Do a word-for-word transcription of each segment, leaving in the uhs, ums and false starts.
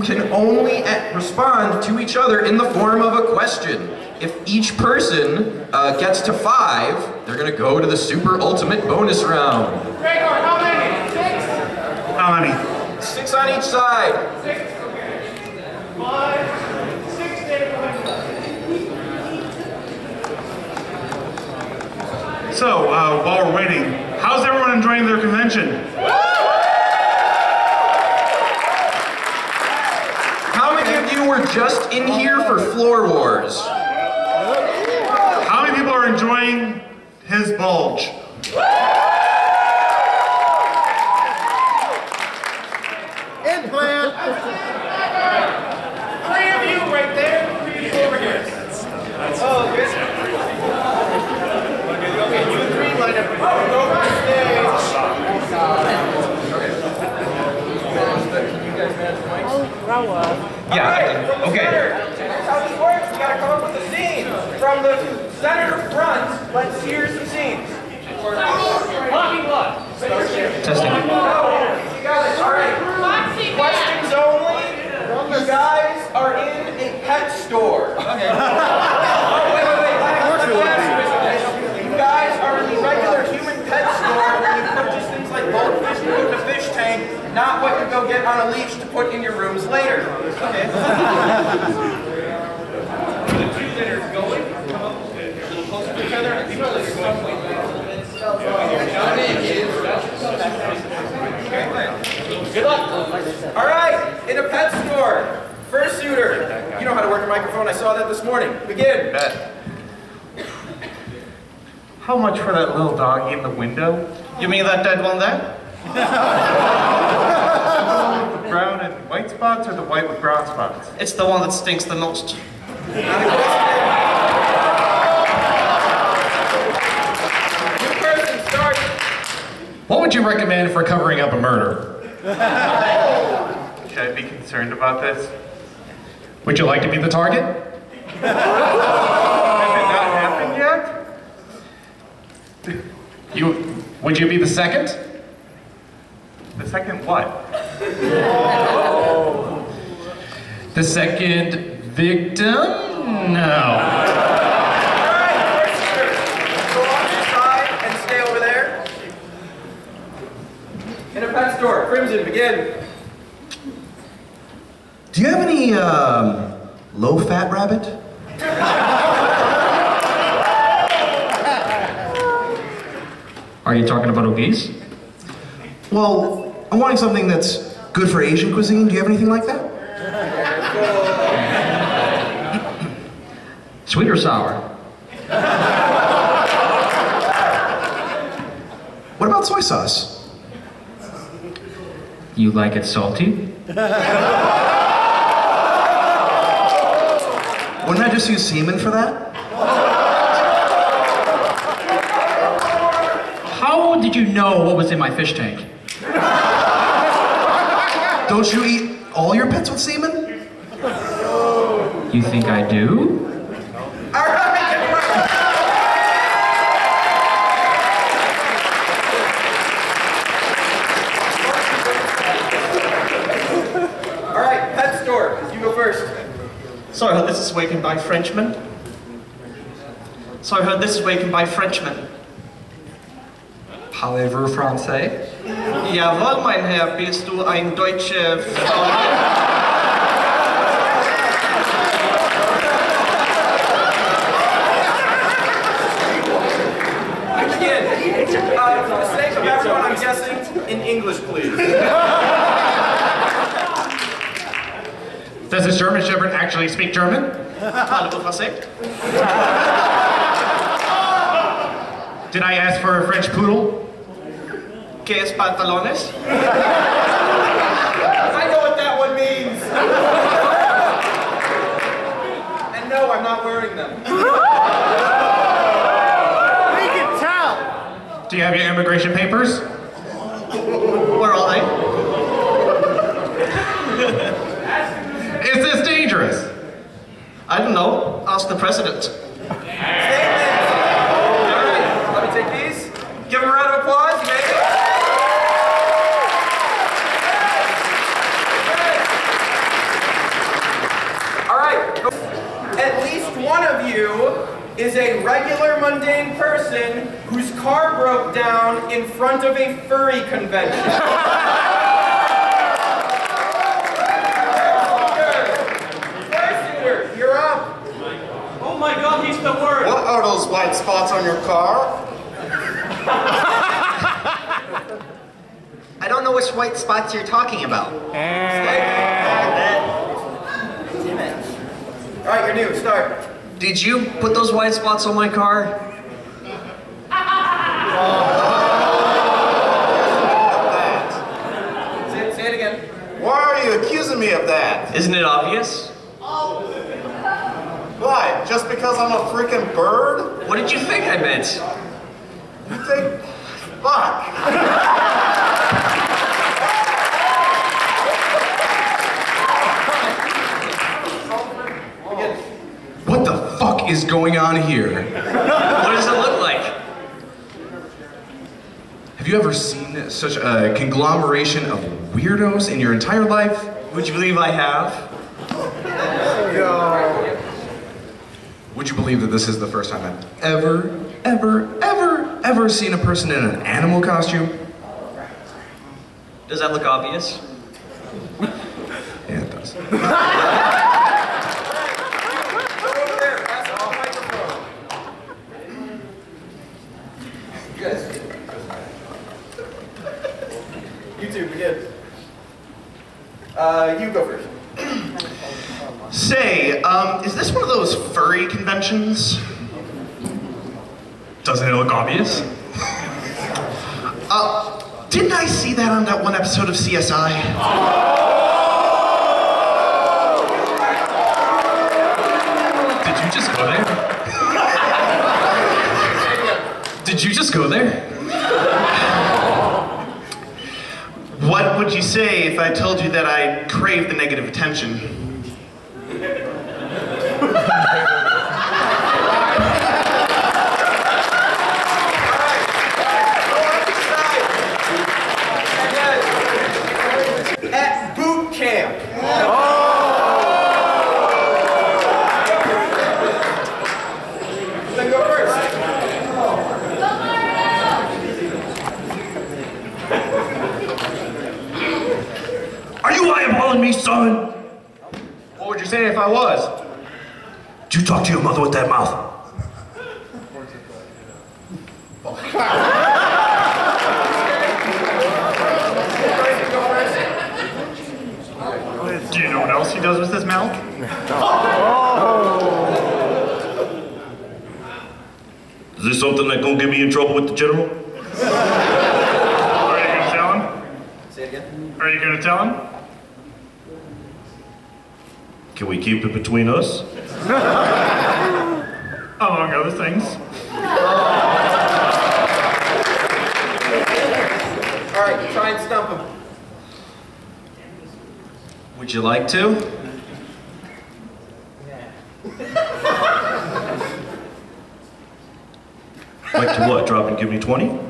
can only respond to each other in the form of a question. If each person uh, gets to five, they're gonna go to the super ultimate bonus round. Gregor, how many? Six? How many? Six on each side. Six, okay. Five, six, eight, So, uh, while we're waiting, how's everyone enjoying their convention? How many of you were just in here for Floor Wars? How many people are enjoying his bulge? Implant. Three of you right there. Three of you over here. Oh, good. Okay, you three line up. Oh, go back stage. Yeah, I can. Okay. Here's how this works. We gotta come up with a scene. From the center to front, let's hear some scenes. Parking lot. Testing. No, you got it. All right. Questions only. You guys are in a pet store. Okay. Oh, wait, wait, wait. You guys are in the regular human pet store where you purchase things like goldfish to put in a fish tank, not what you go get on a leash to put in your rooms later. Okay. The two that are going, come up a little closer to each other, and people are stumbling. Good luck. All right, in a pet store, first shooter. You know how to work a microphone. I saw that this morning. Begin. How much for that little doggy in the window? You mean that dead one there? The brown and white spots or the white with brown spots? It's the one that stinks the most. New person, start. What would you recommend for covering up a murder? Should I be concerned about this? Would you like to be the target? Has it not happened yet? You, would you be the second? The second what? The second victim? No. Alright, first shooter. Go off the side and stay over there. In a pet store, Crimson, begin. Do you have any um, low-fat rabbit? Are you talking about obese? Well, I'm wanting something that's good for Asian cuisine. Do you have anything like that? Sweet or sour? What about soy sauce? You like it salty? Wouldn't I just use semen for that? How did you know what was in my fish tank? Don't you eat all your pets with semen? You think I do? Alright, pet store, you go first. So I heard this is wakened by Frenchmen. So I heard this is wakened by Frenchmen. Parlez-vous français? Jawohl, mein Herr, bist du ein deutscher Frau? Again, uh, for the sake of everyone, I'm guessing in English, please. Does this German Shepherd actually speak German? Parlez-vous français? Did I ask for a French poodle? ¿Qué es pantalones? I know what that one means. And no, I'm not wearing them. We can tell. Do you have your immigration papers? Where are they? Is this dangerous? I don't know. Ask the president. Statements. All right, let me take these. Give them a round of applause. You made it. you is a regular mundane person whose car broke down in front of a furry convention. Bartender, you're up. Oh my god, he's the worst! What are those white spots on your car? I don't know which white spots you're talking about. Alright, you're new, start. Did you put those white spots on my car? Say it, say it again. Why are you accusing me of that? Isn't it obvious? Why? Just because I'm a freaking bird? What did you think I meant? You think? Fuck. What the fuck is going on here? What does it look like? Have you ever seen such a conglomeration of weirdos in your entire life? Would you believe I have? Would you believe that this is the first time I've ever, ever, ever, ever seen a person in an animal costume? Does that look obvious? Yeah, it does. You two, begin. Uh, you go first. Say, um, is this one of those furry conventions? Doesn't it look obvious? Uh, didn't I see that on that one episode of C S I? Did you just go there? Did you just go there? What would you say if I told you that I crave the negative attention? At boot camp. Then go first. Are you eyeballing me, son? What would you say if I was? Did you talk to your mother with that mouth? Do you know what else he does with his mouth? Is this something that gonna get me in trouble with the general? Are you gonna tell him? Say it again. Are you gonna tell him? Can we keep it between us? Among other things. Alright, try and stump him. Would you like to? Like to what? Drop and give me twenty? Go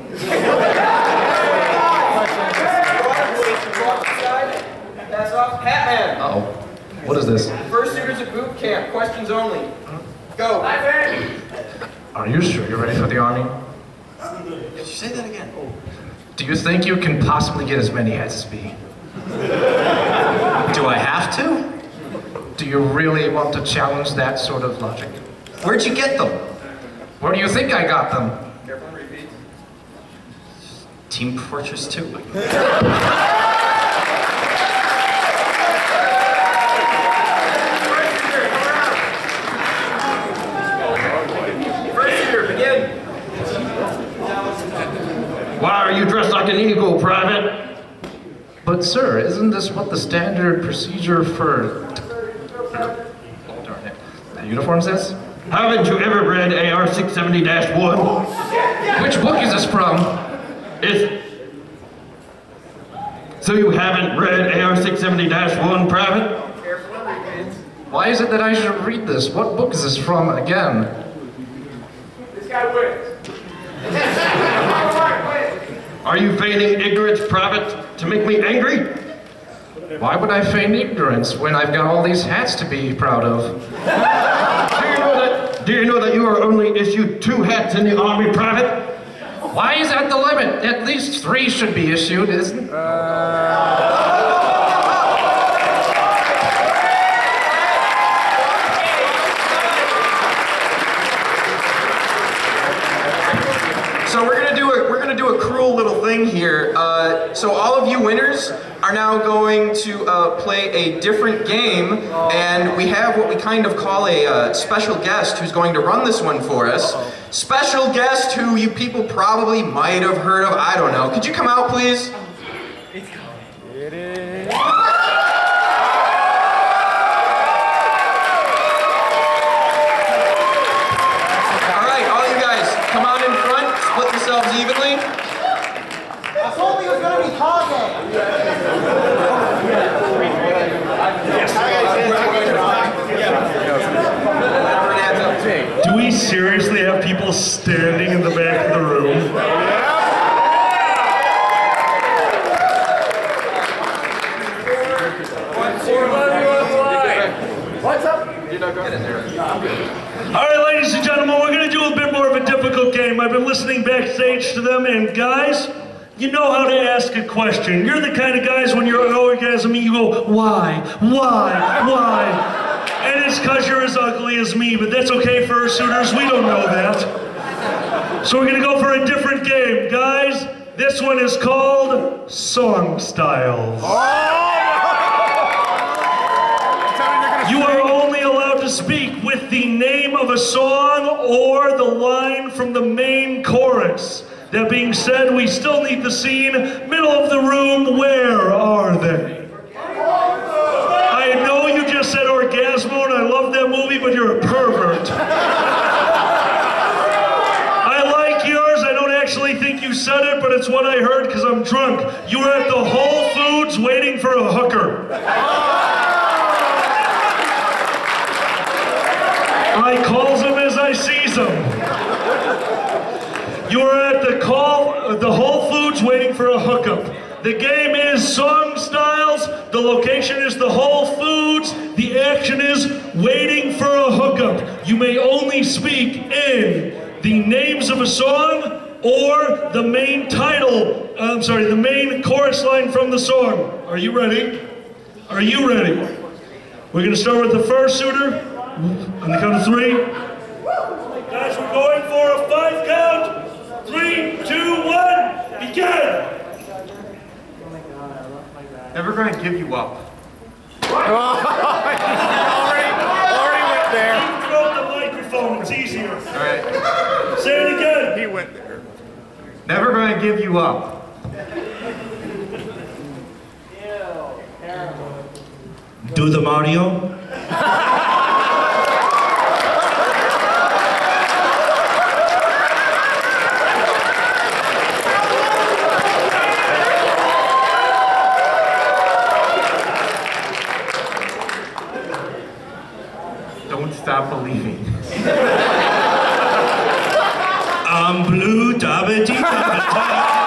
outside, pass off. Hatman. Uh-oh. What is this? First suitors at boot camp, questions only. Go. Are you sure you're ready for the army? Did you say that again? Do you think you can possibly get as many heads as me? Do I have to? Do you really want to challenge that sort of logic? Where'd you get them? Where do you think I got them? Careful, repeat. Team Fortress two. First suitor, begin. Why are you dressed like an eagle, Private? But sir, isn't this what the standard procedure for... Oh, darn it. The uniform says? Haven't you ever read A R six seventy dash one? Which book is this from? It's... So you haven't read A R six seventy dash one, Private? Careful, repeat. Why is it that I should read this? What book is this from again? This guy wins. Are you feigning ignorance, Private, to make me angry? Why would I feign ignorance when I've got all these hats to be proud of? Do you know that Do you know that you are only issued two hats in the Army, Private? Why is that the limit? At least three should be issued, isn't it? Uh... So we're gonna do a we're gonna do a cruel little thing here. Uh, so all of you winners are now going to uh, play a different game, and we have what we kind of call a uh, special guest who's going to run this one for us. Special guest who you people probably might have heard of. I don't know. Could you come out, please? It is. All right, all you guys, come on in front. Split yourselves evenly. I told you it was going to be Kage. Do we seriously have people standing in the back of the room? What's up? All right, ladies and gentlemen, we're going to do a bit more of a difficult game. I've been listening backstage to them, and guys, you know how to ask a question. You're the kind of guys when you're orgasming, you go, why, why, why? And it's because you're as ugly as me, but that's okay for suitors. We don't know that. So we're going to go for a different game. Guys, this one is called Song Styles. You are only allowed to speak with the name of a song or the line from the main chorus. That being said, we still need the scene. Middle of the room, where are they? I know you just said Orgasmo and I love that movie, but you're a pervert. I like yours. I don't actually think you said it, but it's what I heard because I'm drunk. You were at the Whole Foods waiting for a hooker. I calls them as I sees them. You are at the call, the Whole Foods waiting for a hookup. The game is Song Styles. The location is the Whole Foods. The action is waiting for a hookup. You may only speak in the names of a song or the main title. I'm sorry, the main chorus line from the song. Are you ready? Are you ready? We're going to start with the first suitor. On the count of three. Guys, we're going for a five count. Three, two, one, begin! Never gonna give you up. already, already went there. You throw the microphone, it's easier. All right. Say it again. He went there. Never gonna give you up. Do the Mario. Don't stop believing. I'm blue, dabba dee dabba da.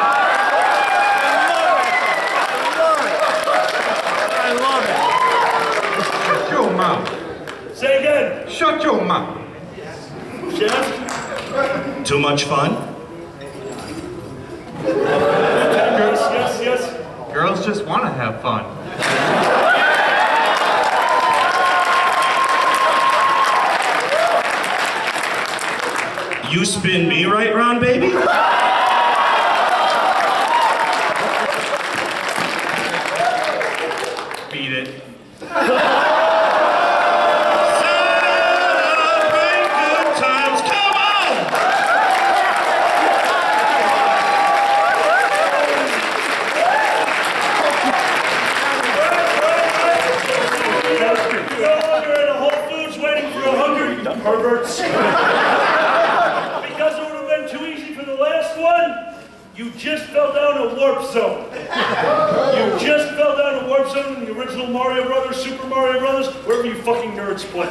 I love it. Shut your mouth. Say again. Shut your mouth. Chest. Too much fun? Yes, yes, yes. Girls just want to have fun. You spin me right round, baby? Beat it. Celebrate good times, come on! You're no longer at a Whole Foods waiting for a hooker, you perverts. Because it would have been too easy for the last one, you just fell down a warp zone. You just fell down a warp zone in the original Mario Brothers, Super Mario Brothers, wherever you fucking nerds play.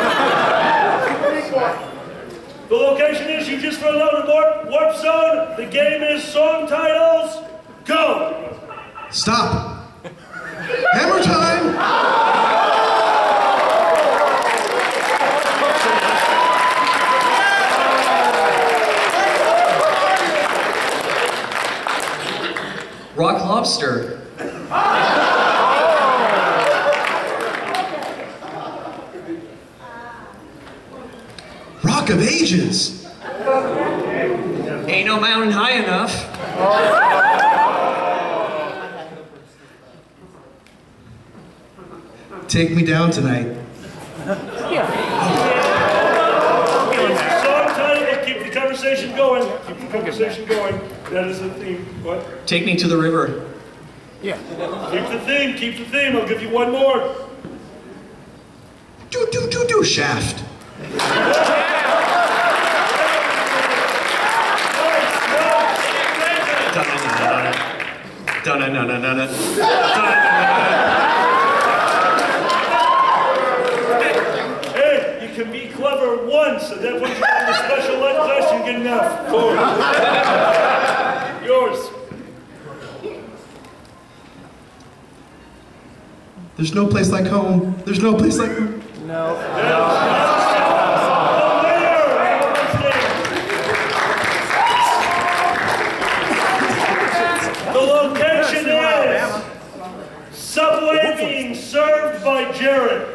The location is you just fell down a warp, warp zone. The game is song titles. Go! Stop. Hammer time. lobster. Rock of Ages. Ain't no mountain high enough. Take me down tonight. Song title will keep the conversation going. Keep the conversation going. That is the theme. What? Take me to the river. Keep the theme. Keep the theme. I'll give you one more. Do do do do Shaft. Dun-dun-dun-dun-dun. Hey, you can be clever once, and then when you get the special ed class, you get enough. Four. Yours. There's no place like home. There's no place like home. No. The location is Subway being served by Jared.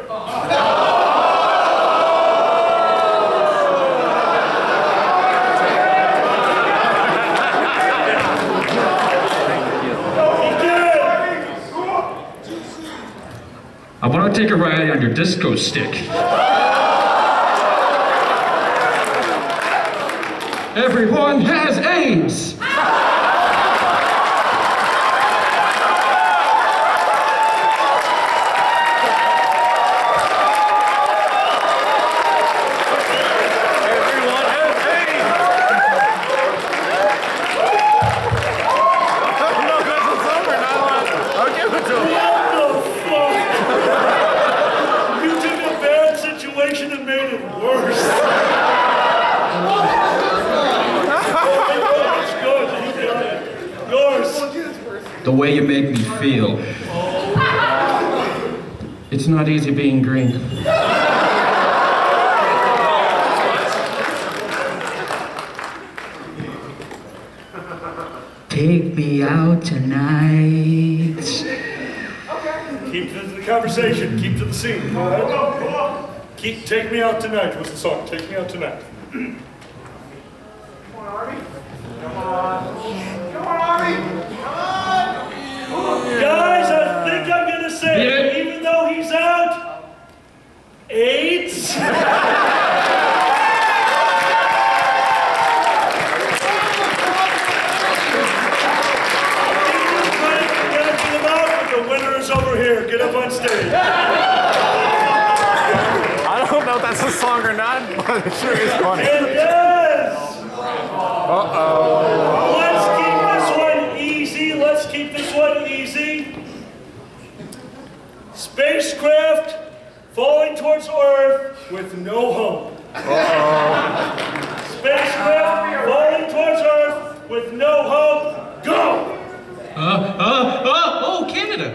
I want to take a ride on your disco stick. Everyone has AIDS! The way you make me feel. It's not easy being green. Take me out tonight. Keep to the conversation, keep to the scene. Go ahead. Keep, take me out tonight. What's the song? Take me out tonight. Come on, Arby. Come on. Come on, Arby. Come on. Guys, I think I'm gonna say, Yeah. even though he's out, AIDS. The winner is over here. Get up on stage. I don't know if that's a song or not, but it sure is funny. It is. Uh-oh. Let's keep this one easy. Let's keep this one easy. Spacecraft falling towards Earth with no home. Uh-oh. Spacecraft falling towards Earth with no home. Go! Uh, uh, uh, oh, Canada.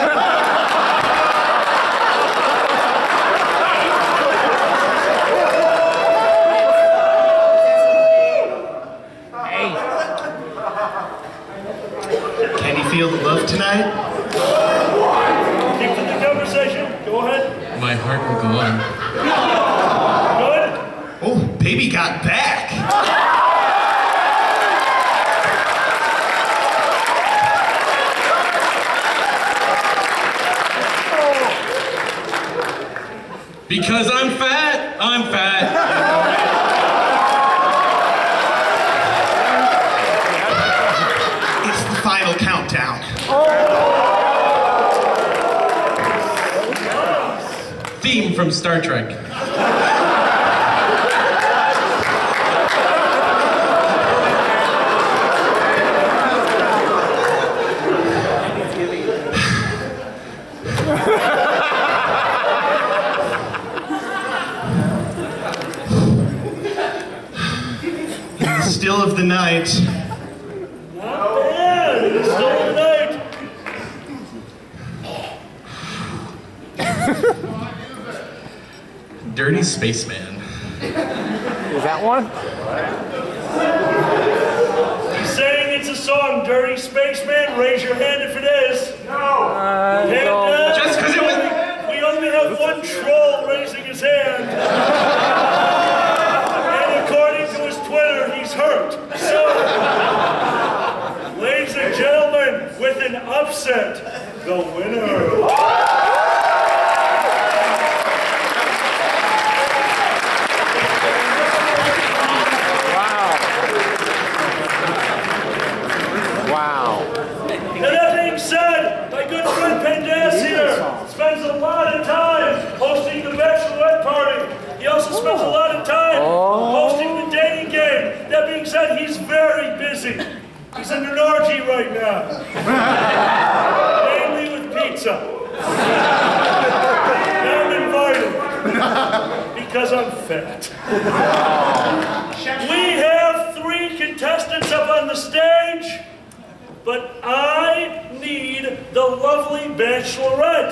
Can you feel the love tonight? Keep to the conversation. Go ahead. My heart will go on. Good. Oh, baby got back. Because I'm fat, I'm fat. It's the final countdown. Theme from Star Trek. Still of the night. Not bad. It's still the night. Dirty Spaceman. Is that one? He's saying it's a song Dirty Spaceman? Raise your hand if it is. No. Uh, Hand no. down. Just 'cause it was- We only have one troll raising his hand. And according to his Twitter, he's hurt. So, ladies and gentlemen, with an upset, the winner. Wow. And that being said, my good friend Pendas here spends a lot of time hosting the bachelorette party. He also spends a lot of time hosting the dating game. That being said, he's very busy. He's in an orgy right now. Mainly with pizza. And I'm invited. Because I'm fat. We have three contestants up on the stage. But I need the lovely bachelorette.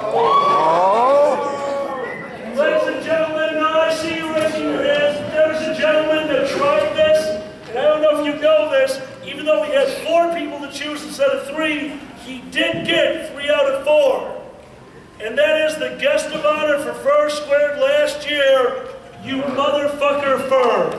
Ladies and gentlemen, now I see you raising your hands. There's a gentleman that tried this, and I don't know if you know this, even though he had four people to choose instead of three, he did get three out of four. And that is the guest of honor for Fur Squared last year, you motherfucker Fur.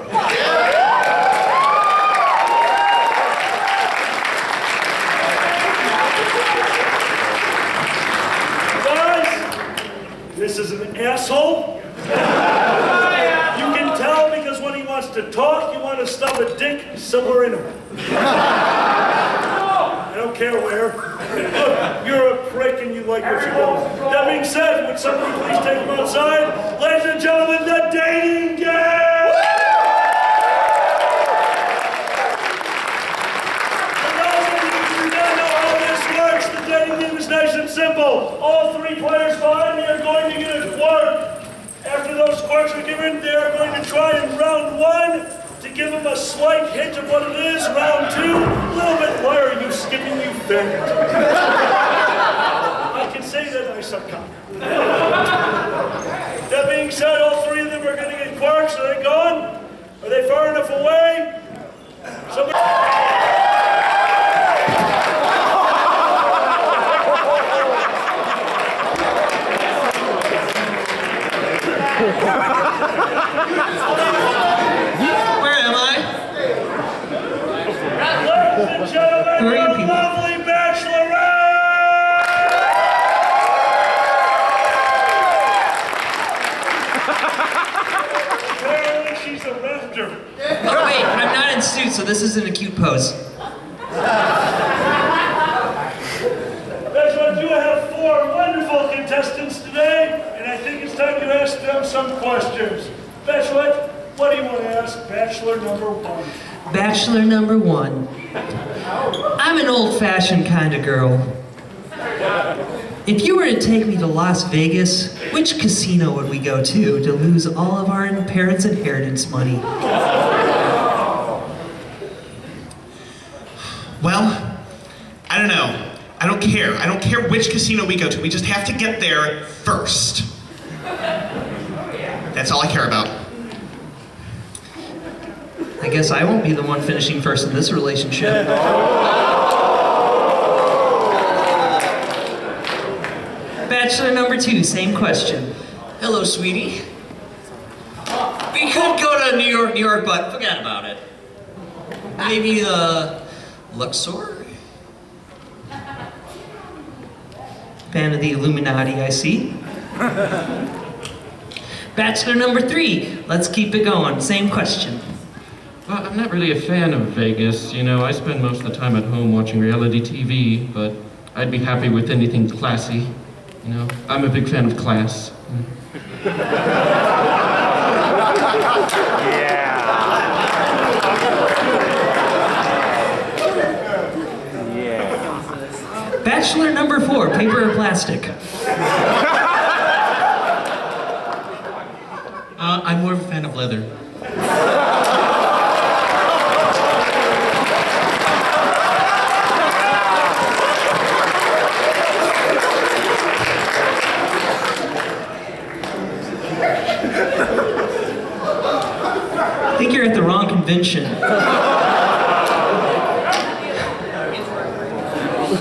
This is an asshole. You can tell because when he wants to talk, you want to stuff a dick somewhere in him. I don't care where. Look, you're a prick and you like what you're doing. That being said, would somebody please take him outside? Ladies and gentlemen, the dating game! For those of you who do not know how this works, the dating game is nice and simple. All three players behind me are going to get a quark. After those quarks are given, they are going to try in round one to give them a slight hint of what it is. Round two, a little bit lower, you skipping, you faggot. I can say that I suck cock. That being said, all three of them are going to get quarks. Are they gone? Are they far enough away? Somebody... Where am I? Ladies and gentlemen, Who are you the people? lovely bachelorette! Apparently she's a raptor. Oh wait, I'm not in suit, so this isn't a cute pose. Bachelorette, you have four wonderful contestants today, and I think it's time you ask them some questions. Bachelorette, what do you want to ask Bachelor number one? Bachelor number one. I'm an old-fashioned kind of girl. If you were to take me to Las Vegas, which casino would we go to to lose all of our parents' inheritance money? Well, I don't know. I don't care. I don't care which casino we go to. We just have to get there first. That's all I care about. I guess I won't be the one finishing first in this relationship. Bachelor number two, same question. Hello, sweetie. We could go to New York, New York, but forget about it. Maybe the Luxor? Fan of the Illuminati, I see. Bachelor number three, let's keep it going. Same question. Well, I'm not really a fan of Vegas. You know, I spend most of the time at home watching reality T V, but I'd be happy with anything classy. You know, I'm a big fan of class. Yeah. Yeah. Bachelor number four, paper or plastic? Uh, I'm more of a fan of leather. I think you're at the wrong convention.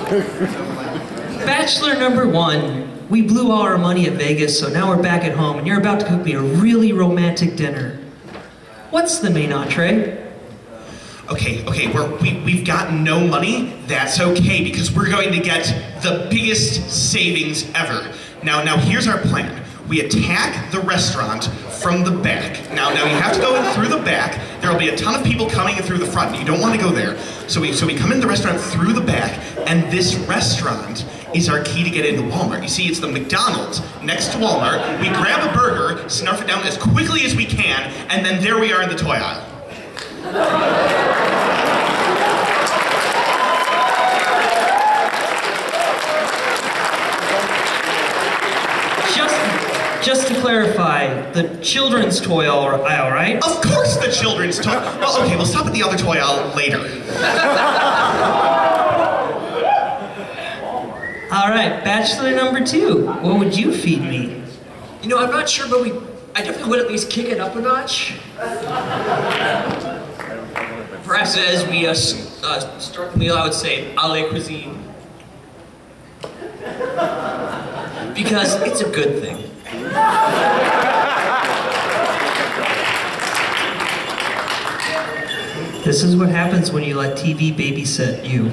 Bachelor number one, we blew all our money at Vegas, so now we're back at home, and you're about to cook me a really romantic dinner. What's the main entree? Okay, okay, we're, we, we've got no money. That's okay, because we're going to get the biggest savings ever. Now, now here's our plan. We attack the restaurant from the back. Now, now you have to go in through the back. There will be a ton of people coming in through the front. You don't want to go there. So we, so we come in the restaurant through the back, and this restaurant is our key to get into Walmart. You see, it's the McDonald's next to Walmart. We grab a burger, snarf it down as quickly as we can, and then there we are in the toy aisle. Just, just to clarify, the children's toy aisle, right? Of course the children's toy. Well, okay, we'll stop at the other toy aisle later. All right, bachelor number two, what would you feed me? You know, I'm not sure, but we, I definitely would at least kick it up a notch. Perhaps as we uh, s uh, start the meal, I would say a la cuisine. Because it's a good thing. This is what happens when you let T V babysit you.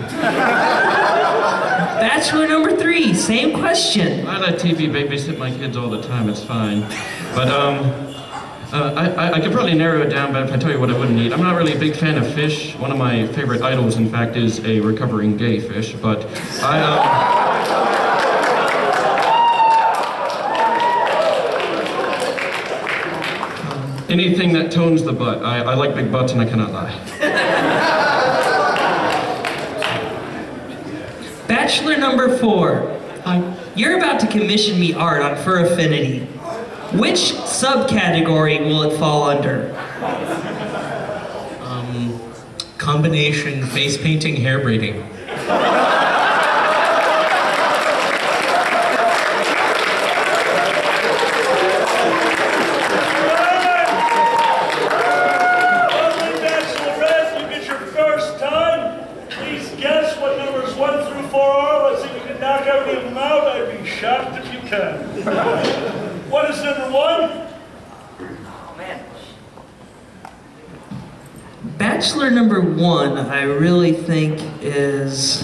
Bachelor number three, same question. I let T V babysit my kids all the time, it's fine. But, um, uh, I, I, I could probably narrow it down, but if I tell you what I wouldn't eat, I'm not really a big fan of fish. One of my favorite idols, in fact, is a recovering gay fish, but I, um, anything that tones the butt. I, I like big butts and I cannot lie. Bachelor number four. Uh, you're about to commission me art on Fur Affinity. Which subcategory will it fall under? Um, combination face painting, hair braiding. Shocked if you can. What is number one? Oh, man. Bachelor number one, I really think, is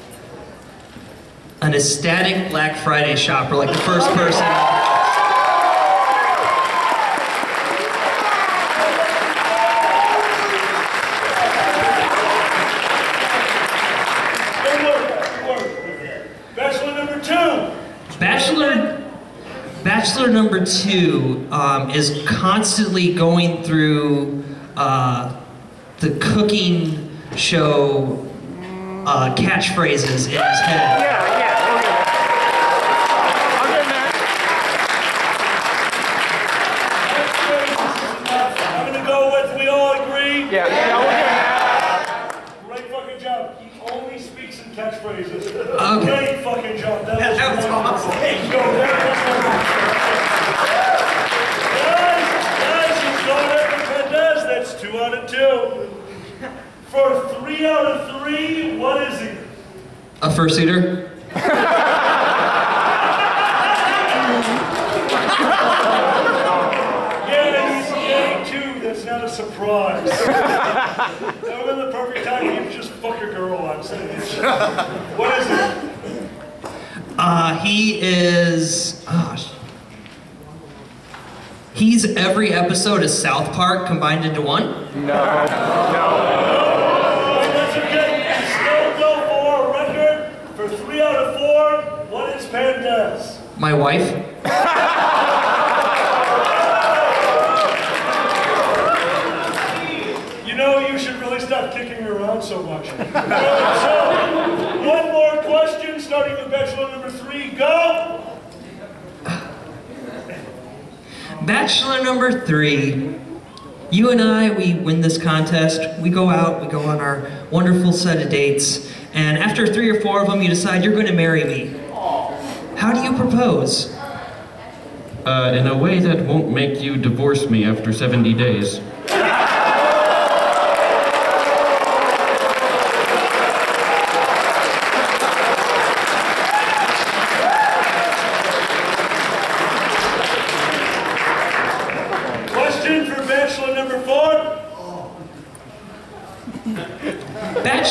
an ecstatic Black Friday shopper, like the first person. Bachelor, Bachelor number two um, is constantly going through uh, the cooking show uh, catchphrases in his head. Yeah, yeah, we'll get there. I'll get there. I'm gonna go with we all agree. Yeah, yeah, we'll get there. Great fucking job. He only speaks in catchphrases. Okay. Great fucking job. That was, That was awesome. Yo, that was Guys, guys, he's going after Mendez. That's two out of two. For three out of three, what is he? A fursuiter? Yeah, he's getting two. That's not a surprise. That would have been the perfect time for you to just fuck your girl on stage. What is it? Uh, he is... Oh, he's every episode of South Park combined into one? No, no. That's okay. You still go for a record for three out of four. What is Pandez? My wife? You know, you should really stop kicking her around so much. So, one more question, starting with Bachelor number three. Go! Bachelor number three. You and I, we win this contest. We go out, we go on our wonderful set of dates, and after three or four of them, you decide you're going to marry me. How do you propose? Uh, in a way that won't make you divorce me after seventy days.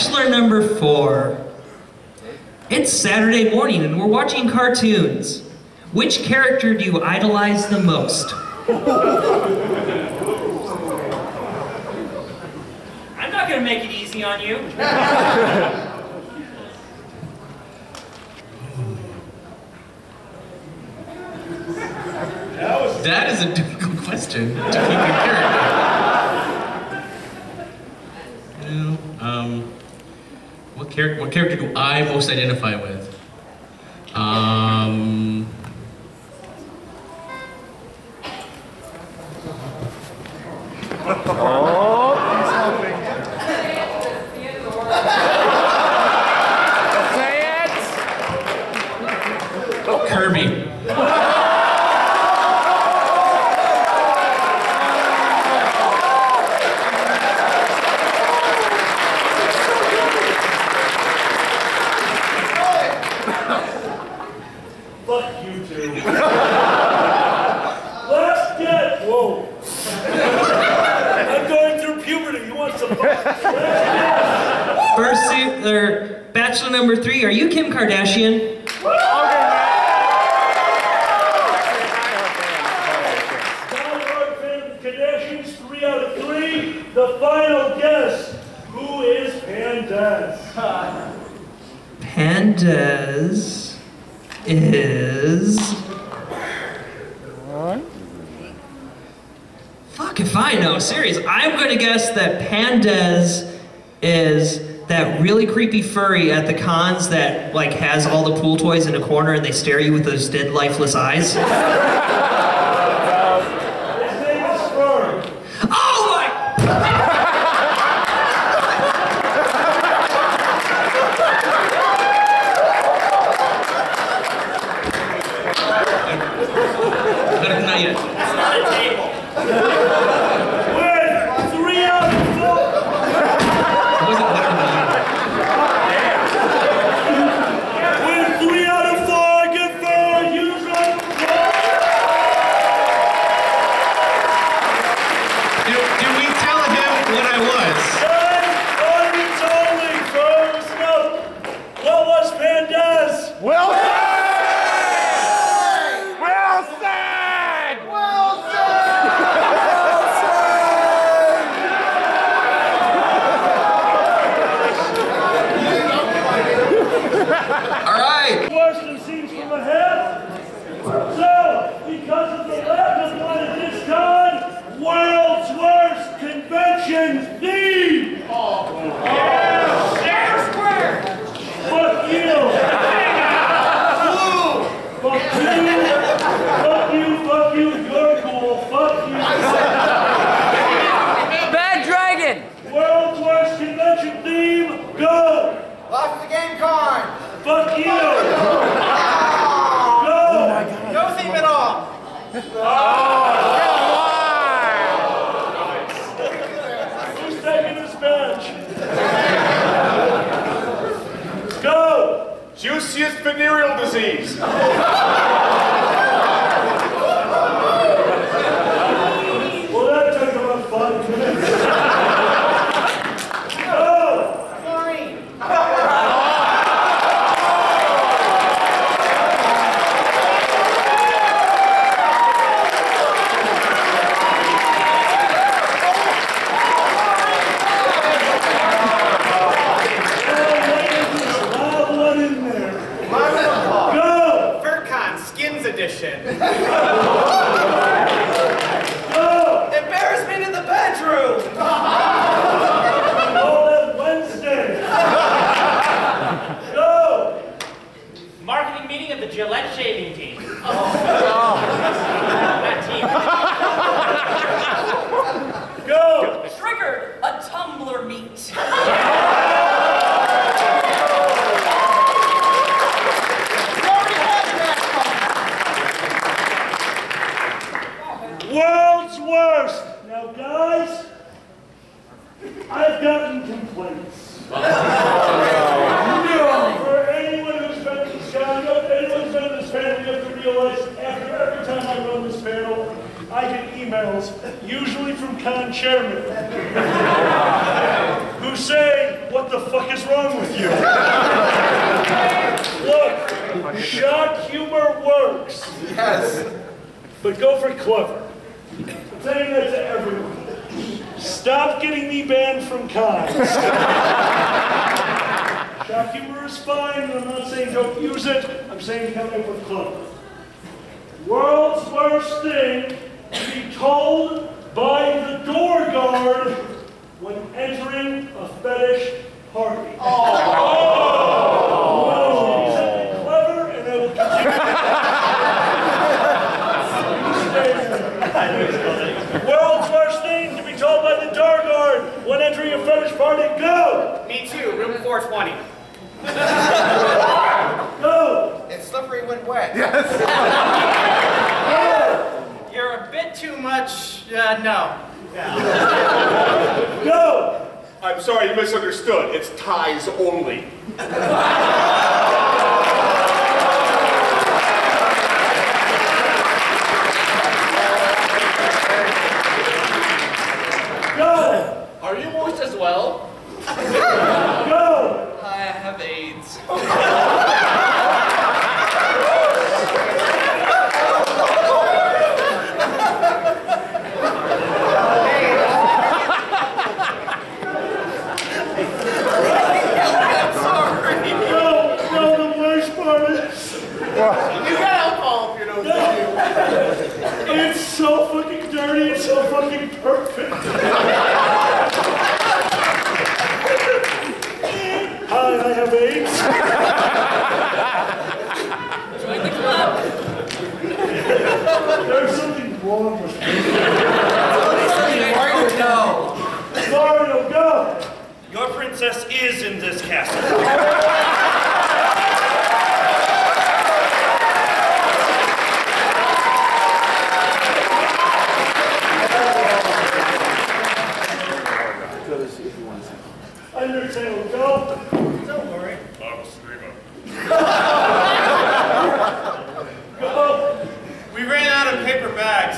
Bachelor number four. It's Saturday morning and we're watching cartoons. Which character do you idolize the most? I'm not gonna make it easy on you. That is a difficult question to keep in character. You know, um, what character? What character do I most identify with? Um. Oh, he's helping. Say it. Kirby. Fuck you two. Let's get, whoa. I'm going through puberty, you want some fun? First, se- or Bachelor number three, are you Kim Kardashian? Diehard fan Kardashians, three out of three. The final guess, who is Pandas? Pandas is... Fuck if I know, serious. I'm gonna guess that Pandas is that really creepy furry at the cons that like has all the pool toys in a corner and they stare at you with those dead lifeless eyes. His name is Fur. Oh my! Not yet. That's not a table. With three out of four. It wasn't literally With three out of four, good for you, right? Did, did we tell him what I was? Guys, audience only, froze up. What was Pandas? Well said! Well said! Well All right. Question seems from ahead. So, because of the lack of one at this time, world's worst convention theme. Square. Fuck you. Fuck you. Fuck you. Fuck you. You're cool. Fuck you. Bad Dragon. World's worst convention theme. Go. Lost the game card. Fuck you. Go. No theme at all. Who's taking this bench? Go. Juiciest venereal disease. Well, that took about five minutes. Go. Loud one in there. Go. Furcon Skins Edition. Go. Embarrassment in the bedroom. All that Wednesday. Go. Marketing meeting of the Gillette shaving team. That team. Go. Triggered a tumbler meet. World's worst. Now, guys, I've gotten complaints. For anyone who's been in this panel, anyone who's been in this panel, you have to realize after every time I run this panel, I get emails, usually from con chairmen, who say, what the fuck is wrong with you? Look, shock humor works. Yes. But go for clever. I'm saying that to everyone. Stop getting me banned from cons. Shock humor is fine, and I'm not saying don't use it. I'm saying come up with clever. World's worst thing to be told by the door guard when entering a fetish party. Oh! Oh. Use it clever, and I will continue. World's worst thing to be told by the door guard when entering a fetish party. Go! Me too, room four twenty. Go! It's slippery when wet. Yes! You're a bit too much, uh, no. Go! I'm sorry, you misunderstood. It's ties only. Go! Are you moist as well? Go! I have AIDS. You got alcohol if you don't do. It's so fucking dirty, it's so fucking perfect. Hi, I have AIDS. Join the club. There's something wrong with me. Mario, no. Mario, go! Your princess is in this castle. Undertale, go! Don't worry. I'm screaming. Go! We ran out of paper bags.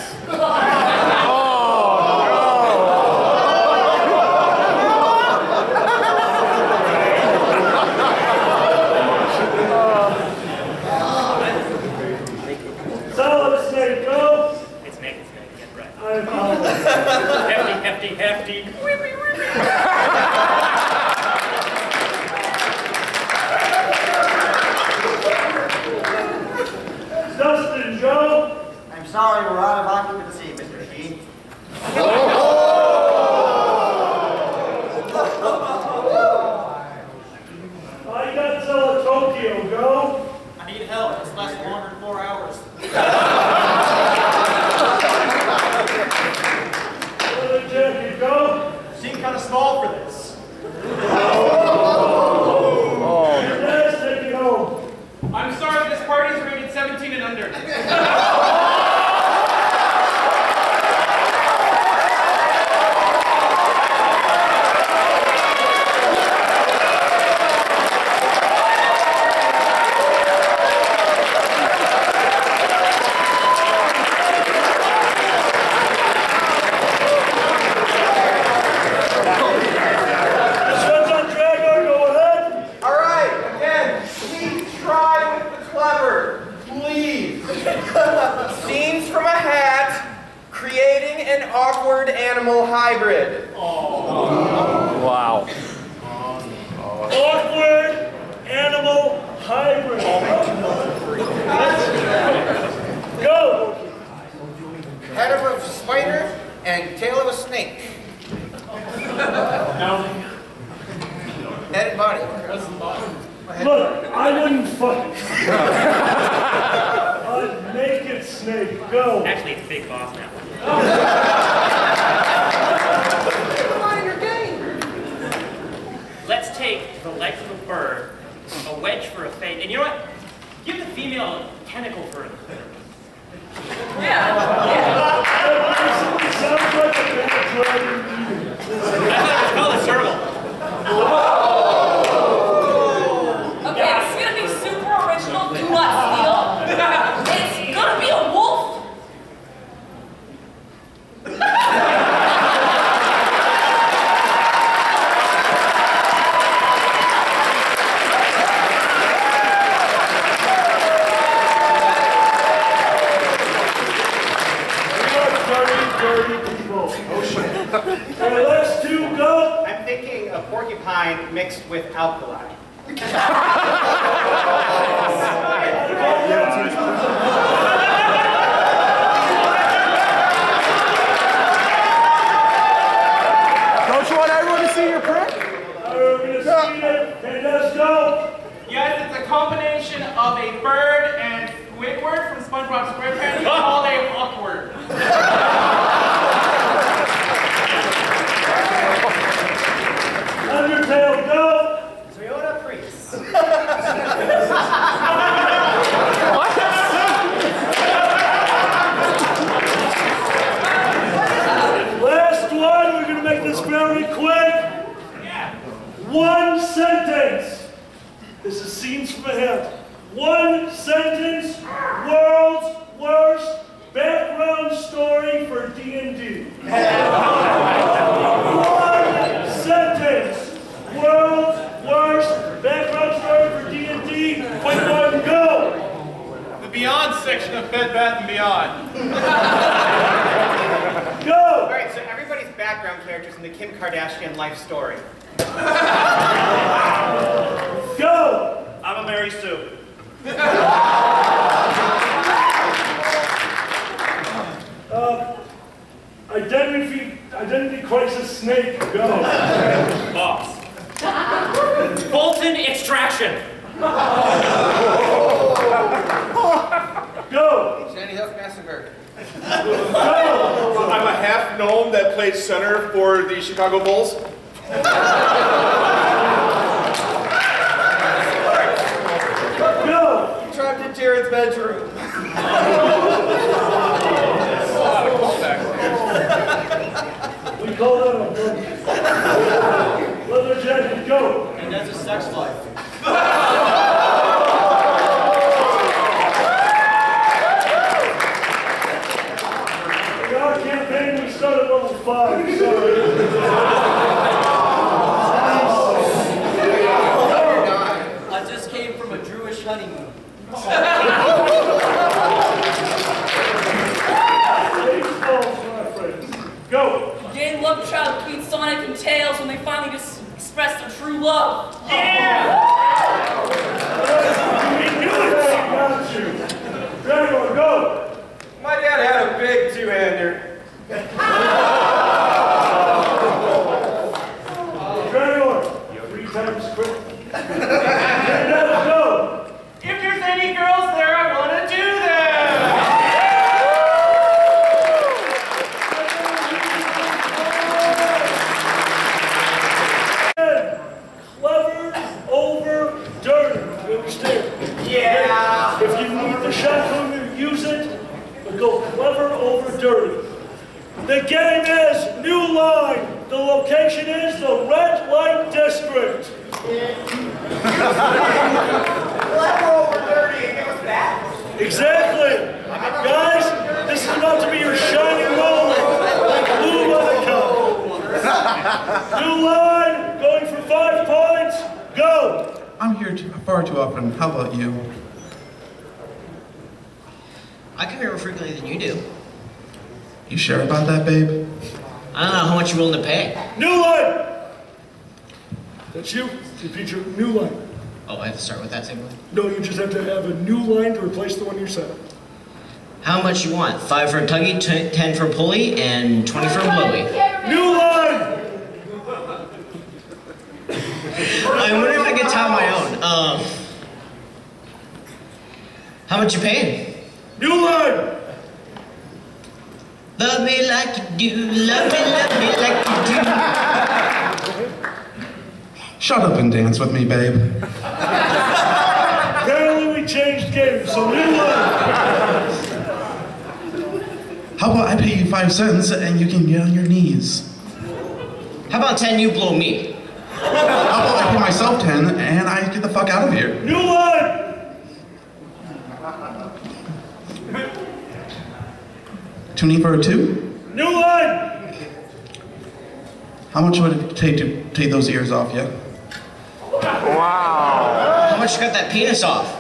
Solid snake, go! It's naked snake, get right. I apologize. Hefty, hefty, hefty. Dustin, Joe! I'm sorry, we're out of occupancy, Mister G. I got Zilla Tokyo, go! I need help. It's less longer than four hours. Brother Jackie, go! Seem kind of small for this. Yes, take it home. I'm sorry, this party is rated seventeen and under. This one's on Drago, go ahead! All right, again, please try with the clever. Please. Scenes from a hat, creating an awkward animal hybrid. Wow. Awkward animal hybrid. Go! Head of a spider and tail of a snake. Head and body. Look, I wouldn't fuck it. A naked snake, go! Actually, it's Big Boss now. Let's take the legs of a bird, a wedge for a face, and you know what? Give the female a tentacle for a Yeah. Sounds like a bad driving meeting. I thought it was called a circle. Okay, this is gonna be super original. Do not steal. It's gonna be a wolf. dirty people. Oh shit. Okay, last two, go. I'm thinking a porcupine mixed with alkali. Don't you want everyone to see your print? We're gonna see it. Okay, let's go. Yes, it's a combination of a bird and Squidward from SpongeBob SquarePants called a awkward. Undertale, go. Toyota Prius. Last one, we're gonna make this very quick. One sentence. This is scenes from ahead. One sentence, world's worst background story for D and D. One sentence, world's worst background story for D and D. Quick one, go. The Beyond section of Bed Bath and Beyond. Go. All right, so everybody's background characters in the Kim Kardashian life story. Go. I'm a Mary Sue. Uh, identity, identity crisis snake, go. Boss. Bolton extraction. Go. Sandy Hook Massacre. Go. I'm a half gnome that plays center for the Chicago Bulls. Go. Trapped in Jared's bedroom. We call that a leather jacket, go. And that's a sex life. Our campaign, we started level five, sorry. I just came from a Jewish honeymoon. Go. Gain love child between Sonic and Tails when they finally just express their true love. Yeah! We knew it! Got you. Dragon, go. My dad had a big two-hander. Dragon, three times quick. Let's go. If there's any girls there, I want to do them. Clever over dirty. You understand? Yeah. If you need the shotgun, you use it, but go clever over dirty. The game is new line. The location is the red light district. Clever over dirty, and it was that? Exactly. Guys, this is about to be your shining moment. Like Blue Monica. New line, going for five points. Go. I'm here too, far too often. How about you? I come here more frequently than you do. You sure about that, babe? I don't know how much you're willing to pay. New line. That's you. Repeat your new line. Oh, I have to start with that same one? No, you just have to have a new line to replace the one you said. How much you want? Five for a tuggy, t ten for a pulley, and twenty for a blowy. New line! I wonder if I can tie my own. Um, how much you paying? New line! Love me like you do, love me, love me like you do. Shut up and dance with me, babe. Apparently we changed games, so new line. How about I pay you five cents and you can get on your knees? How about ten you blow me? How about I pay myself ten and I get the fuck out of here? New line! Tuning for a two? New line! How much would it take to take those ears off you? Wow. How much you cut that penis off?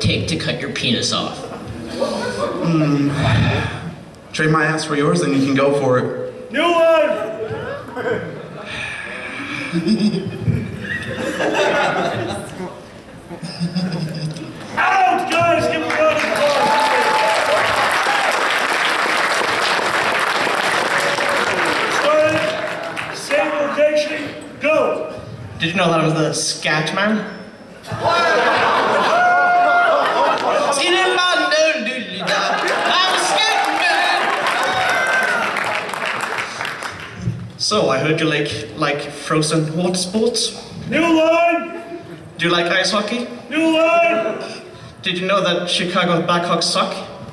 take to cut your penis off? Hmm. Trade my ass for yours, and you can go for it. New one! Out, guys! Give me a round of applause. Started. Same location. Go. Did you know that I was the scat man? So, I heard you like like frozen water sports. New line! Do you like ice hockey? New line! Did you know that Chicago Blackhawks suck?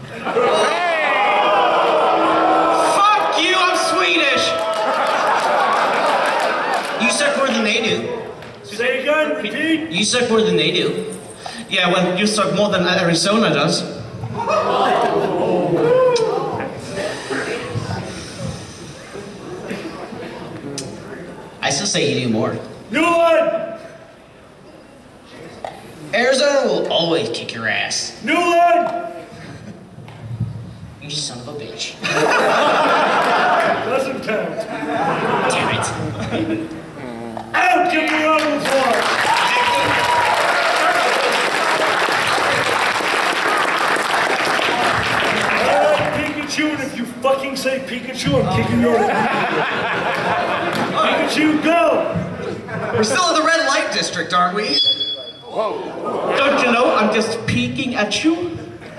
Fuck you, I'm Swedish! You suck more than they do. Say again, repeat. You suck more than they do. Yeah, well, you suck more than Arizona does. I still say you do more. New one! Arizona will always kick your ass. New one! You son of a bitch. Doesn't count. Damn it. Out! Give me a round of applause. Alright, Pikachu, and if you fucking say Pikachu, I'm kicking your ass. Pikachu, go! We're still in the red light district, aren't we? Whoa. Don't you know I'm just peeking at you?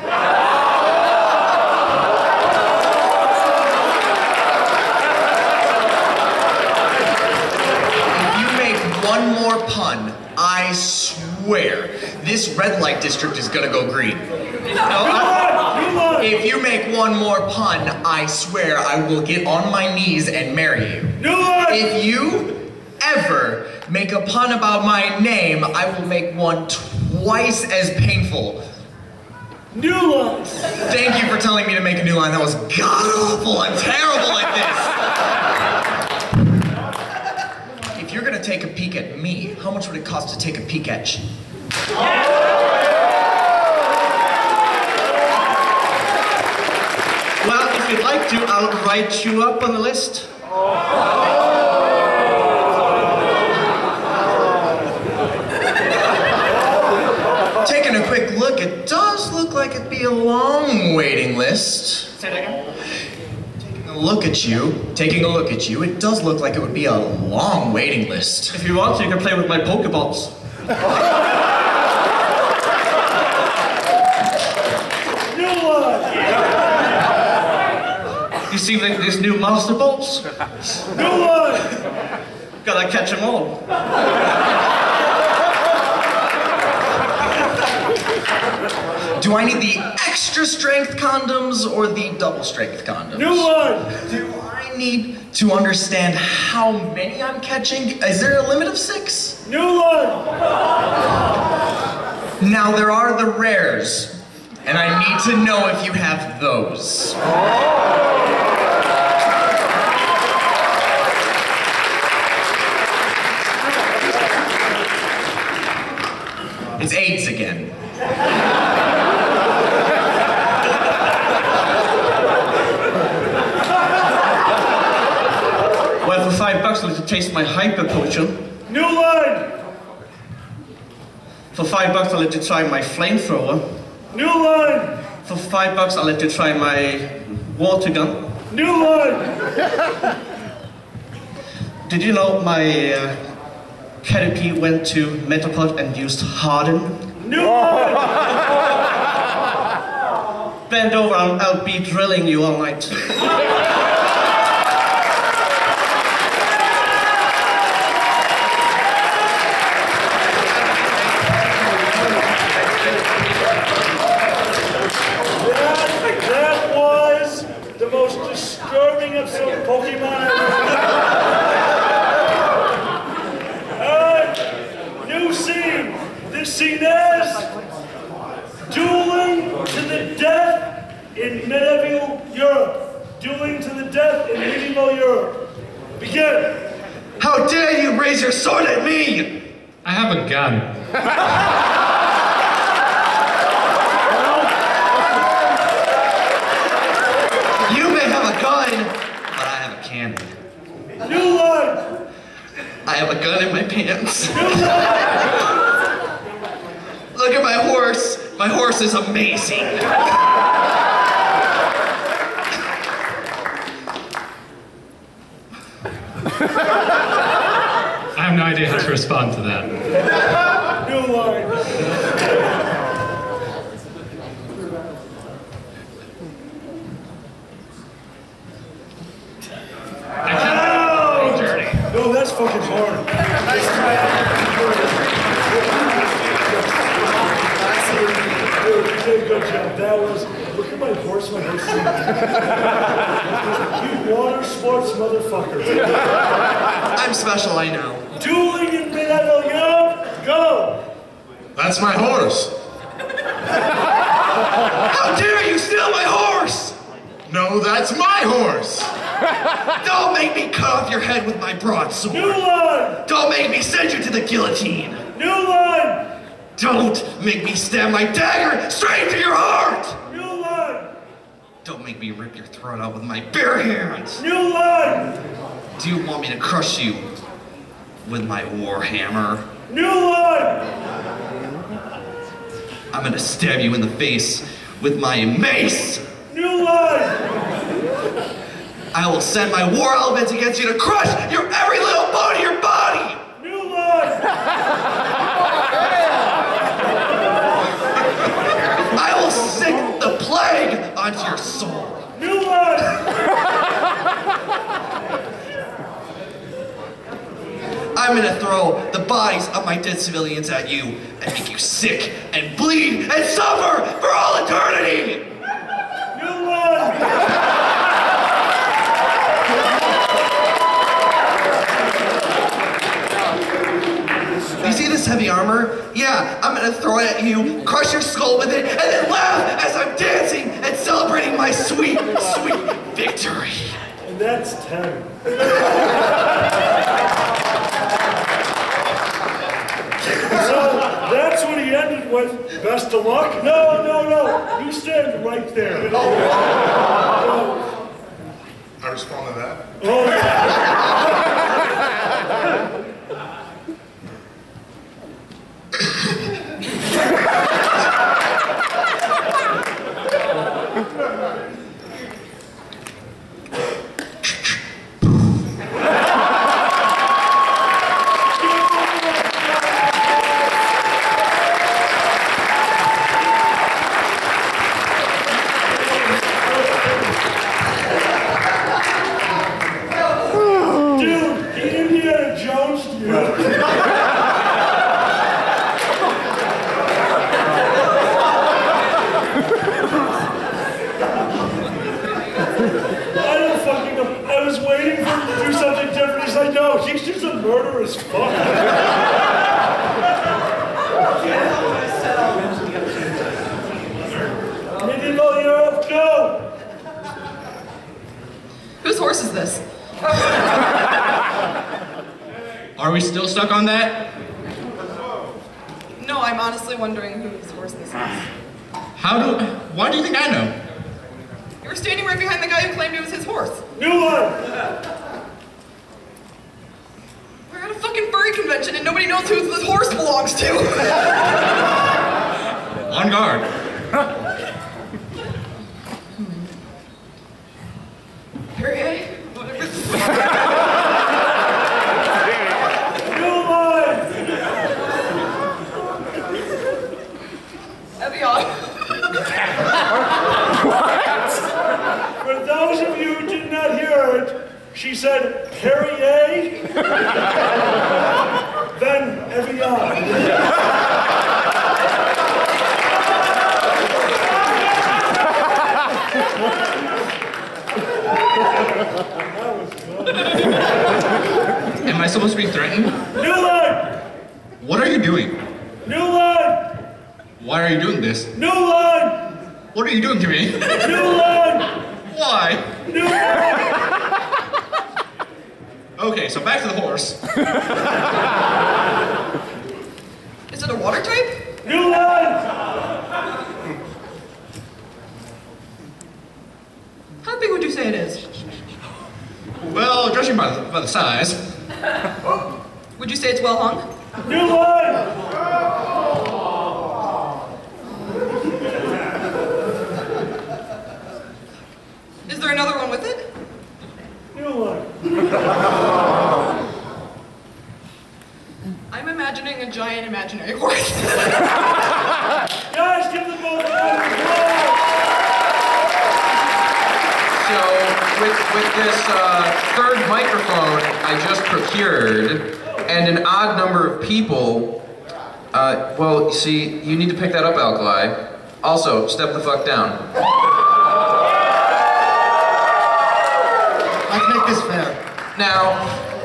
If you make one more pun, I swear, this red light district is gonna go green. No, I, if you make one more pun, I swear I will get on my knees and marry you. If you ever make a pun about my name, I will make one twice as painful. New line. Thank you for telling me to make a new line. That was god-awful. I'm terrible at this. If you're gonna take a peek at me, how much would it cost to take a peek at you? Well, if you'd like to, I'll write you up on the list. Taking a quick look, it does look like it'd be a long waiting list. Say that again. Taking a look at you, taking a look at you, it does look like it would be a long waiting list. If you want, you can play with my Pokeballs. New one. You see like these new Master Balls? New one. Gotta catch them all. Do I need the extra strength condoms or the double strength condoms? New one! Do I need to understand how many I'm catching? Is there a limit of six? New one! Now there are the rares, and I need to know if you have those. It's AIDS again. Well, for five bucks, I'll let you taste my hyper potion. New line! For five bucks, I'll let you try my flamethrower. New line! For five bucks, I'll let you try my water gun. New line! Did you know my uh, Caterpie went to Metapod and used Harden? New line! Bend over and I'll be drilling you all night. That was the most disturbing of some Pokemon I've ever. Uh, new scene. This scene is dueling to the death in medieval Europe. Dueling to the death in medieval Europe. Begin. How dare you raise your sword at me? I have a gun. cannon. New line! I have a gun in my pants. Look at my horse. My horse is amazing. I have no idea how to respond to that. New line! No, that's fucking hard. Dude, you did a good job. That was, look at my horse, my horse. You water sports motherfucker. I'm special, I know. Dueling in mid-level, yup, go! That's my horse. How dare you steal my horse? No, that's my horse. Don't make me cut off your head with my broadsword. New line! Don't make me send you to the guillotine. New line! Don't make me stab my dagger straight to your heart. New line! Don't make me rip your throat out with my bare hands. New line! Do you want me to crush you with my war hammer? New line! I'm gonna stab you in the face with my mace. New line! I will send my war elements against you to crush your every little bone in your body. New line! I will sick the plague onto your soul. New line! I'm gonna throw the bodies of my dead civilians at you and make you sick and bleed and suffer for all eternity! New line! You see this heavy armor? Yeah, I'm gonna throw it at you, crush your skull with it, and then laugh as I'm dancing and celebrating my sweet, sweet victory. And that's ten. So that's what he ended with. Best of luck? No, no, no. You stand right there. No. I respond to that. Oh, yeah. Whose horse is this? Are we still stuck on that? No, I'm honestly wondering whose horse this is. How do, why do you think I know? You were standing right behind the guy who claimed it was his horse. New one! We're at a fucking furry convention and nobody knows who this horse belongs to. On guard. Perrier? Whatever. New one! Evian. For those of you who did not hear it, she said Perrier, then Evian. Am I supposed to be threatened? New line! What are you doing? New line! Why are you doing this? New line! What are you doing to me? New line! Why? New line! Okay, so back to the horse. Is it a water type? New line! How big would you say it is? Well, judging by the, by the size. Would you say it's well hung? New line! Is there another one with it? New line. I'm imagining a giant imaginary horse. Guys, give them both a round of applause! So, with, with this uh, third microphone I just procured, and an odd number of people, uh, well, you see, you need to pick that up, Alkali. Also, step the fuck down. Let's make this fair. Now,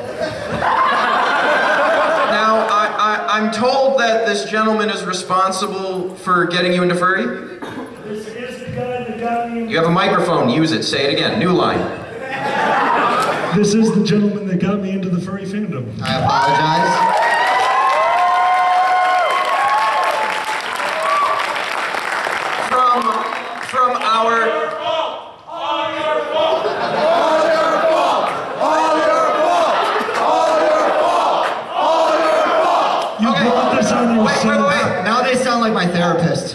now I, I, I'm told that this gentleman is responsible for getting you into furry. This is the guy that got me. You have a microphone, use it, say it again, new line. This is the gentleman that got me into the furry fandom. I apologize. From, from our... You brought this on yourself. Wait, wait, wait. Now they sound like my therapist.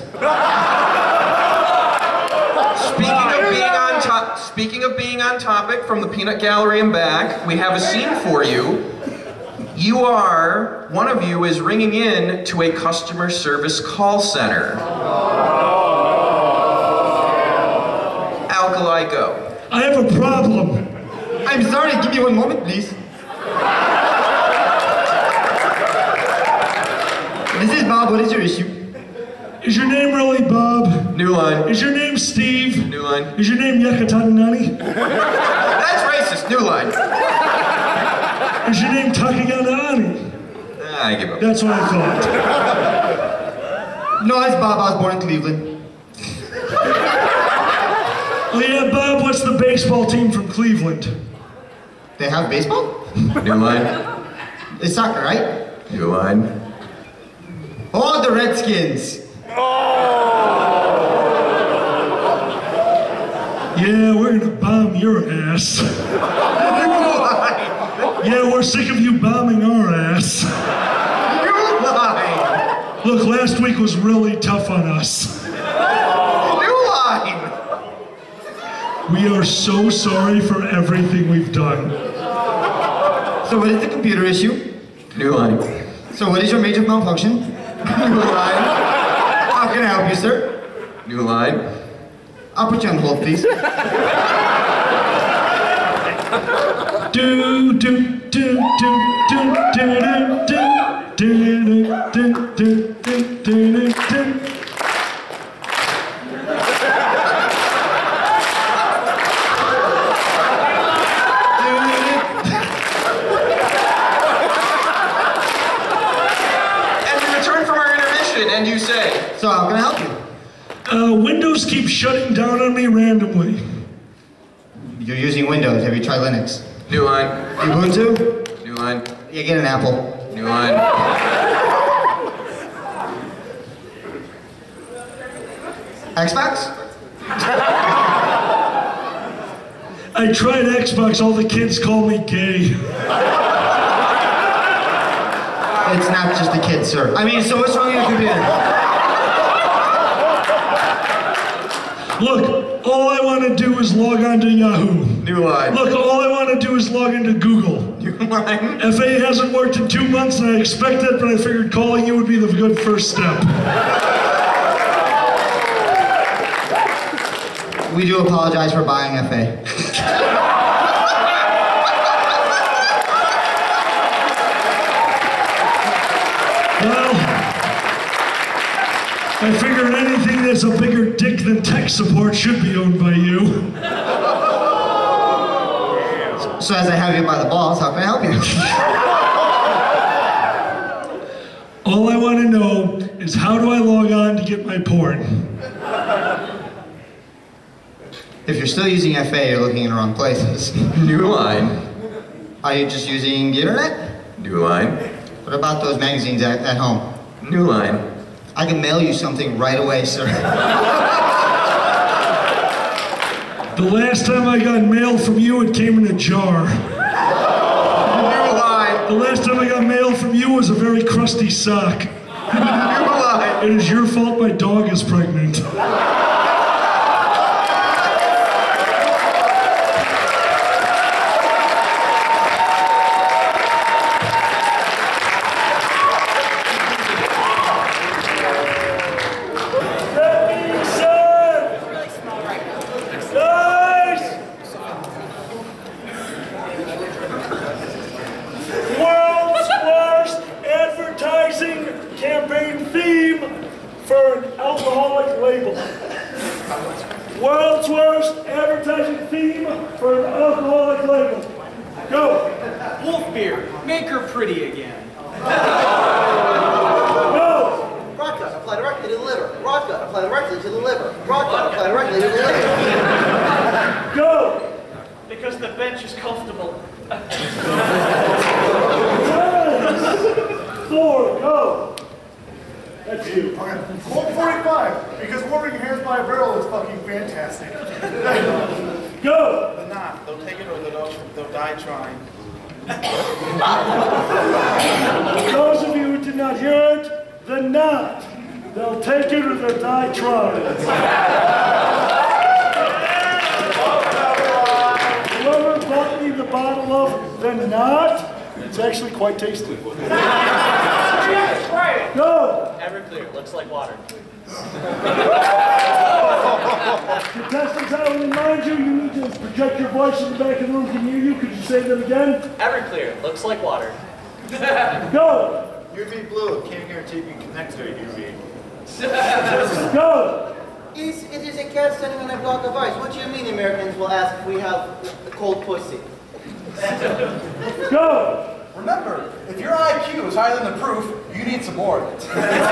Speaking of being on top, speaking of being on topic, from the peanut gallery and back, we have a scene for you. You are, one of you is ringing in to a customer service call center. Alkali, go. I have a problem. I'm sorry, give me one moment, please. This is Bob, what is your issue? Is your name really Bob? New line. Is your name Steve? New line. Is your name Yakatanani? That's racist. New line. Is your name Takaganani? Ah, I give up. That's what I thought. No, it's Bob, I was born in Cleveland. Oh yeah, Bob, what's the baseball team from Cleveland? They have baseball? New line. It's soccer, right? New line. Oh, the Redskins. Yeah, we're gonna bomb your ass. Yeah, we're sick of you bombing our ass. Look, last week was really tough on us. New line. We are so sorry for everything we've done. So what is the computer issue? New line. So what is your major malfunction? New line. How can I help you, sir? New line. I'll put you on hold, please. Do do do do do do do do do do do do do. And you say, so how can I help you? Uh, Windows keeps shutting down on me randomly. You're using Windows. Have you tried Linux? New line. Ubuntu? New line. You get an Apple. New line. Xbox? I tried Xbox. All the kids call me gay. It's not just the kids, sir. I mean, so what's wrong with your computer? Look, all I want to do is log on to Yahoo. New line. Look, all I want to do is log into Google. New line. F A hasn't worked in two months, and I expect that, but I figured calling you would be the good first step. We do apologize for buying F A. Well, I figured anything that's a bigger dick than tech support should be owned by you. So as I have you by the balls, how can I help you? All I want to know is how do I log on to get my porn? If you're still using F A, you're looking in the wrong places. New line. Are you just using the internet? New line. What about those magazines at, at home? New line. I can mail you something right away, sir. The last time I got mail from you, it came in a jar. You lie. The last time I got mail from you was a very crusty sock. You lie. It is your fault my dog is pregnant. Campaign theme for an alcoholic label. World's worst advertising theme for an alcoholic label. Go. Wolf beer, make her pretty again. Go. Vodka, apply directly to the liver. Vodka, apply directly to the liver. Vodka, apply directly to the liver. Go. Because the bench is comfortable. Four, go. That's you. Okay. one forty-five, because watering your hands by a barrel is fucking fantastic. Go! The knot. They'll take it or they'll, they'll die trying. Those of you who did not hear it, the knot. They'll take it or they'll die trying. Whoever bought me the bottle of the knot, it's actually quite tasty. Go! Everclear, looks like water. Contestants, I will remind you, you need to project your voice in the back of the room. Can hear you? Could you say them again? Everclear, looks like water. Go! U V blue, can't guarantee you can connect to a U V. Go! Is, it is a cat standing on a block of ice. What do you mean, Americans will ask if we have a cold pussy? Go! Remember, if your I Q is higher than the proof, you need some more of it.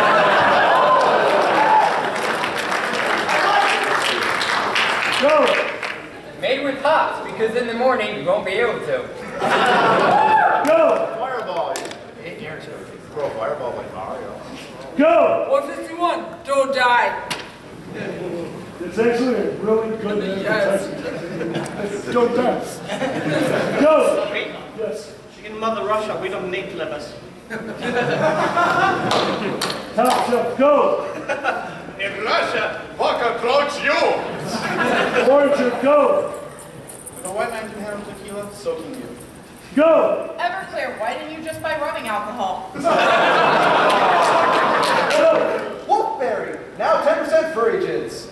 Go! Made with hops, because in the morning you won't be able to. Go! Fireball. Eight years ago. Throw a fireball like Mario. Go! one fifty-one, don't die. It's actually a really good advertisement. Don't dance. Go! Yes. In Mother Russia, we don't need livers. Top shelf, go! In Russia, vodka cloaks you! Orchard, go! The white man can handle tequila, so can you. Go! Everclear, why didn't you just buy rubbing alcohol? Wolfberry, now ten percent for agents.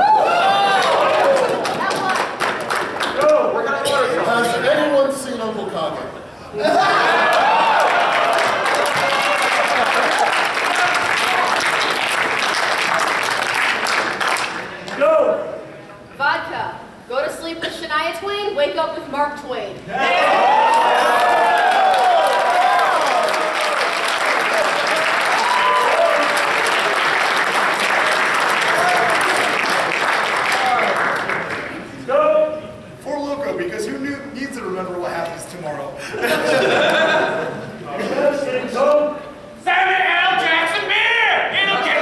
Go! We're gonna order. Has anyone seen Uncle Conker? Go! Vodka, go to sleep with Shania Twain, wake up with Mark Twain. Go! For Loco, because who knew, needs to remember what happens tomorrow? Samuel L. Jackson beer! It'll get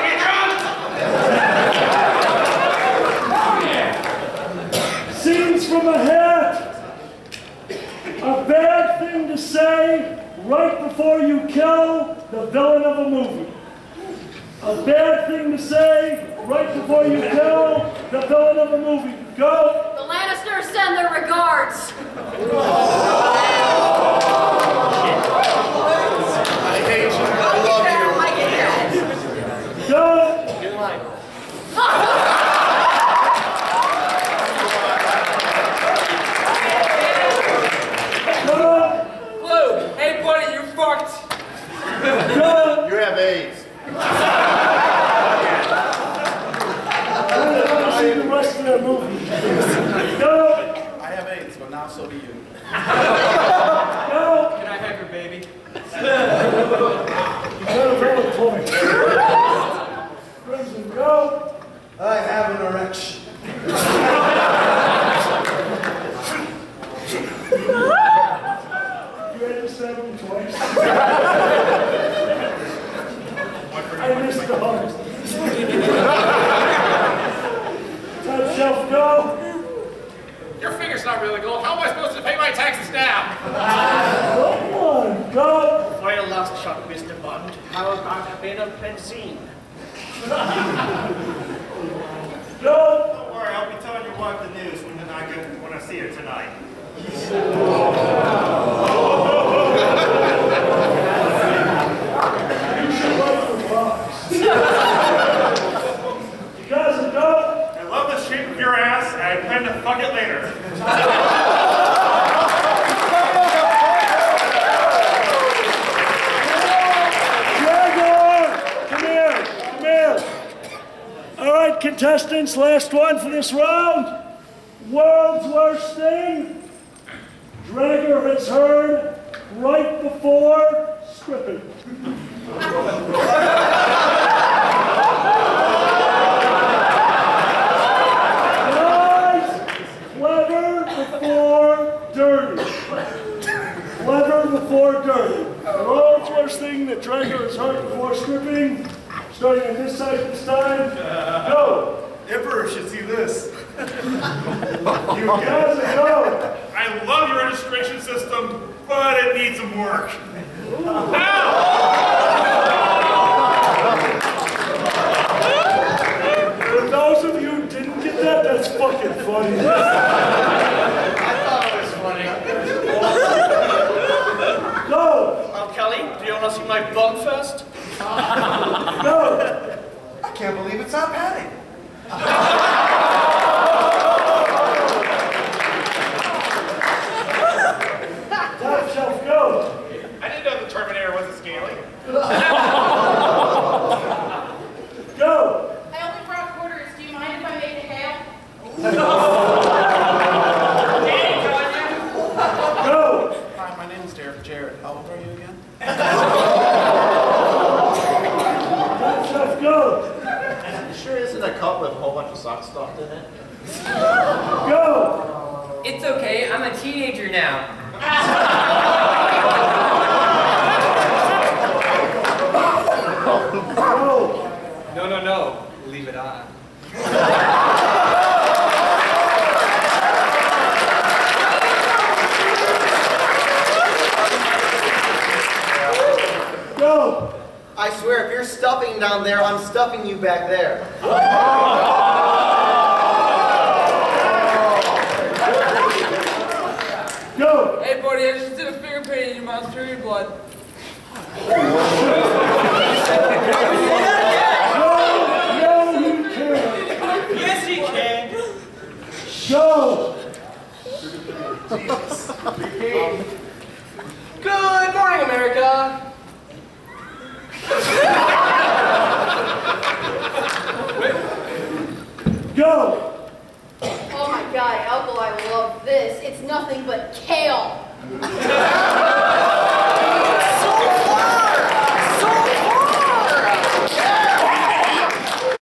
me drunk! Scenes from a hat. A bad thing to say right before you kill the villain of a movie. A bad thing to say right before you kill the villain of a movie. Go! The Lannisters send their regards. I hate you. I love you. I get that. Go! Get in line. Blue, hey buddy, you fucked. Go! You have AIDS. I'll see the rest of that movie. Go! I have AIDS, but now so do you. Go! Can I have your baby? You got a valid point. Crimson, go! I have an erection. You had to stab him twice. I missed the heart. Top shelf, go! now. Come on, go. For your last shot, Mister Bond, how about a bit of benzene? Go. Don't worry, I'll be telling your wife the news when I get when I see her tonight. You guys are go. I love the shape of your ass, and I plan to fuck it later. All right, contestants, last one for this round. World's worst thing. Dragger has heard right before stripping. Guys, clever before dirty. Clever before dirty. The world's worst thing that Dragger has heard before stripping. Starting on this side this time. Go! Emperor should see this. You guys are go! I love your registration system, but it needs some work. For those of you who didn't get that, that's fucking funny. I thought it was funny. Go! Well, Kelly, do you want to see my bug first? Go! I can't believe it's not Patty. Top shelf, go! I didn't know the Terminator wasn't scaling. Go! I only brought quarters. Do you mind if I make a hail? Go! Hi, my name is Derek Jarrett. How old are you again? Top shelf, go! Sure isn't a cup with a whole bunch of socks stuffed in it? Go! It's okay, I'm a teenager now. Go! No, no, no. Leave it on. Go! I swear, if you're stuffing down there, I'm stuffing you back there. Go! Hey buddy, I just did a finger paint in your mom's period blood. No, no, you can't. Yes, he can. Go! Good morning, America. Go! Oh my god, Uncle, I love this. It's nothing but kale.